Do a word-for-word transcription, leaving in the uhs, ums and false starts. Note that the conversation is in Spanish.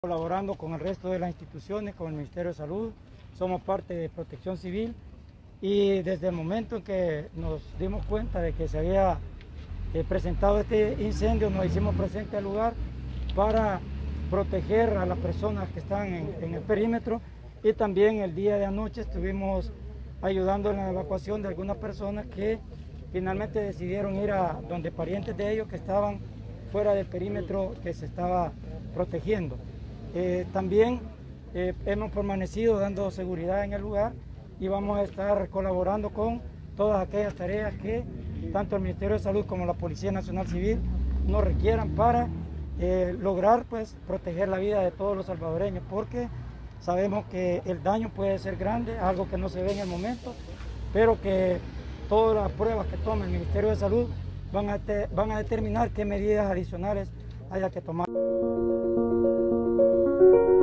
Colaborando con el resto de las instituciones, con el Ministerio de Salud, somos parte de Protección Civil y desde el momento en que nos dimos cuenta de que se había eh, presentado este incendio, nos hicimos presentes al lugar para proteger a las personas que están en, en el perímetro, y también el día de anoche estuvimos ayudando en la evacuación de algunas personas que finalmente decidieron ir a donde parientes de ellos que estaban fuera del perímetro que se estaba protegiendo. Eh, también eh, hemos permanecido dando seguridad en el lugar y vamos a estar colaborando con todas aquellas tareas que tanto el Ministerio de Salud como la Policía Nacional Civil nos requieran para eh, lograr pues, proteger la vida de todos los salvadoreños, porque sabemos que el daño puede ser grande, algo que no se ve en el momento, pero que todas las pruebas que tome el Ministerio de Salud van a, te, van a determinar qué medidas adicionales haya que tomar.